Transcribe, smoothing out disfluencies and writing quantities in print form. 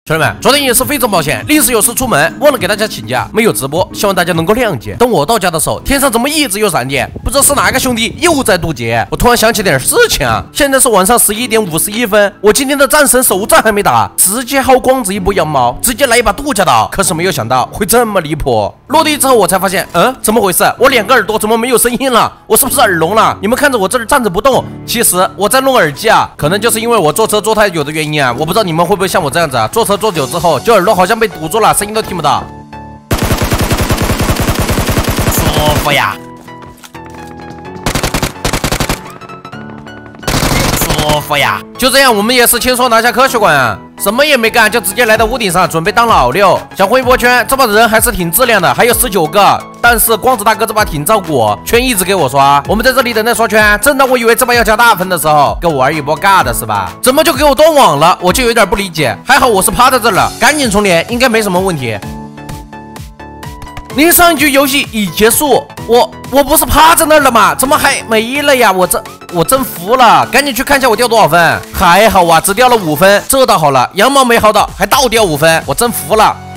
兄弟们，昨天也是非常抱歉，临时有事出门，忘了给大家请假，没有直播，希望大家能够谅解。等我到家的时候，天上怎么一直有闪电？不知道是哪个兄弟又在渡劫。我突然想起点事情啊，现在是晚上11点51分，我今天的战神首战还没打，直接薅光子一波羊毛，直接来一把杜家刀。可是没有想到会这么离谱。落地之后我才发现，怎么回事？我2个耳朵怎么没有声音了？我是不是耳聋了？你们看着我这儿站着不动，其实我在弄耳机啊，可能就是因为我坐车坐太久的原因啊。我不知道你们会不会像我这样子啊，坐车坐久之后，就耳朵好像被堵住了，声音都听不到。舒服呀，舒服呀！就这样，我们也是轻松拿下科学馆啊，什么也没干，就直接来到屋顶上，准备当老六。想混一波圈，这把人还是挺质量的，还有19个。但是光子大哥这把挺照顾我，圈一直给我刷。我们在这里等待刷圈，正当我以为这把要加大分的时候，跟我玩一波尬的是吧？怎么就给我断网了？我就有点不理解。还好我是趴在这儿了，赶紧重连，应该没什么问题。您上一局游戏已结束，我不是趴在那儿了吗？怎么还没了呀？我真服了，赶紧去看一下我掉多少分。还好啊，只掉了5分，这倒好了，羊毛没薅到，还倒掉5分，我真服了。